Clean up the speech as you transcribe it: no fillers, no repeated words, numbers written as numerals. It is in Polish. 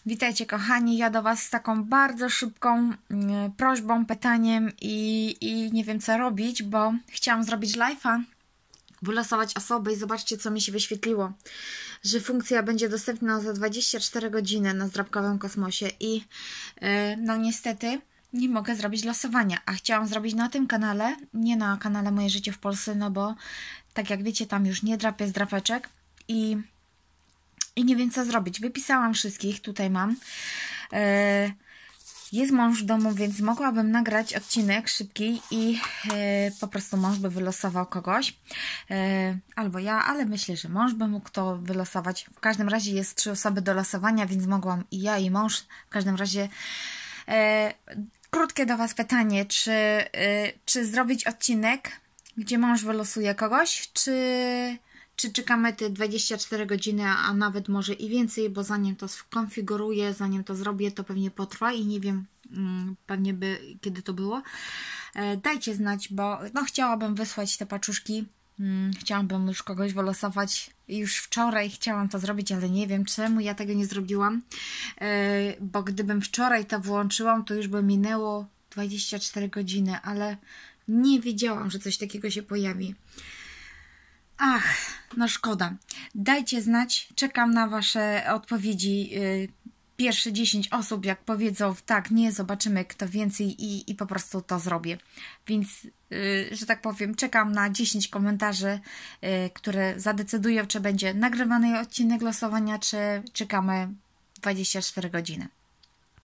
Witajcie kochani, ja do Was z taką bardzo szybką prośbą, pytaniem i nie wiem co robić, bo chciałam zrobić live'a, wylosować osobę i zobaczcie co mi się wyświetliło, że funkcja będzie dostępna za 24 godziny na Zdrabkowym Kosmosie i no niestety nie mogę zrobić losowania, a chciałam zrobić na tym kanale, nie na kanale Moje Życie w Polsce, no bo tak jak wiecie tam już nie drapię zdrapeczek i nie wiem co zrobić. Wypisałam wszystkich, tutaj mam. Jest mąż w domu, więc mogłabym nagrać odcinek szybki i po prostu mąż by wylosował kogoś. Albo ja, ale myślę, że mąż by mógł to wylosować. W każdym razie jest 3 osoby do losowania, więc mogłam i ja, i mąż. W każdym razie krótkie do Was pytanie, czy zrobić odcinek, gdzie mąż wylosuje kogoś, czy czekamy te 24 godziny, a nawet może i więcej, bo zanim to skonfiguruję, zanim to zrobię, to pewnie potrwa i nie wiem pewnie kiedy to było. Dajcie znać, bo no, chciałabym wysłać te paczuszki. Chciałabym już kogoś wylosować. Już wczoraj chciałam to zrobić, ale nie wiem czemu ja tego nie zrobiłam. Bo gdybym wczoraj to włączyłam, to już by minęło 24 godziny, ale nie wiedziałam, że coś takiego się pojawi. Ach, no szkoda. Dajcie znać, czekam na Wasze odpowiedzi. Pierwsze 10 osób, jak powiedzą tak, nie, zobaczymy kto więcej i po prostu to zrobię. Więc, że tak powiem, czekam na 10 komentarzy, które zadecydują, czy będzie nagrywany odcinek losowania, czy czekamy 24 godziny.